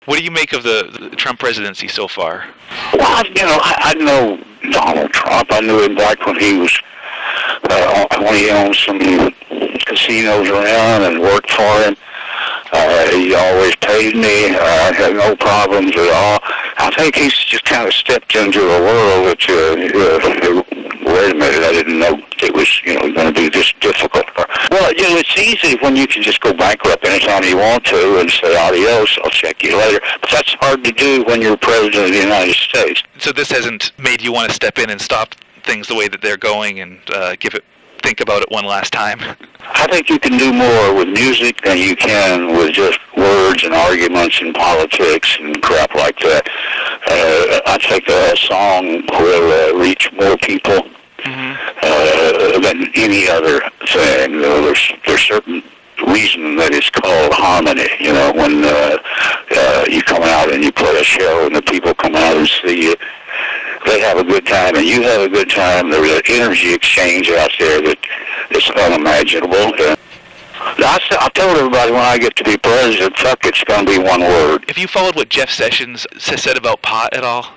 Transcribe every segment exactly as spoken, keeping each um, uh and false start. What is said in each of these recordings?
What do you make of the, the Trump presidency so far? Well, I, you know, I, I know Donald Trump. I knew him back when he was uh, when he owned some casinos around and worked for him. Uh, he always paid me. Uh, I had no problems at all. I think he's just kind of stepped into a world that, uh, uh, wait a minute, I didn't know it was, you know, going to be this difficult. Well, you know, it's easy when you can just go bankrupt anytime you want to and say, adios, I'll check you later. But that's hard to do when you're president of the United States. So this hasn't made you want to step in and stop things the way that they're going and uh, give it, think about it one last time? I think you can do more with music than you can with just words and arguments and politics and crap like that. Uh, I think a song will uh, reach more people mm-hmm. uh, than any other thing. You know, there's there's certain reason that it's called harmony. You know, when uh, uh, you come out and you play a show and the people come out and see you, they have a good time and you have a good time. There's an energy exchange out there that is unimaginable. And I, I told everybody when I get to be president, fuck, it's going to be one word. Have you followed what Jeff Sessions said about pot at all?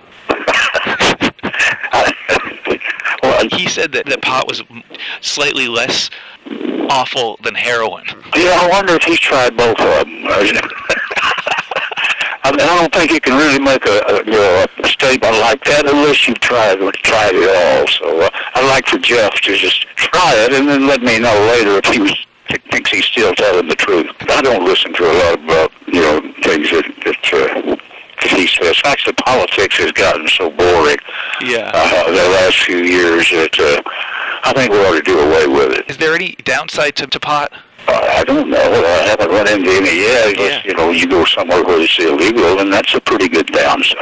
Well, he said that, that pot was slightly less awful than heroin. Yeah, I wonder if he's tried both of them. I mean, I don't think you can really make a, a, you know, a statement like that unless you've tried, tried it all. So uh, I'd like for Jeff to just try it and then let me know later if he was, thinks he's still telling the truth. I don't listen to a lot of, uh, you know, things that, that uh, he says. Actually, politics has gotten so boring yeah. uh, the last few years that uh, I think we ought to do away with it. Is there any downside to, to pot? I don't know. I haven't run into any yet. Yeah. You know, you go somewhere where it's illegal, and that's a pretty good downside.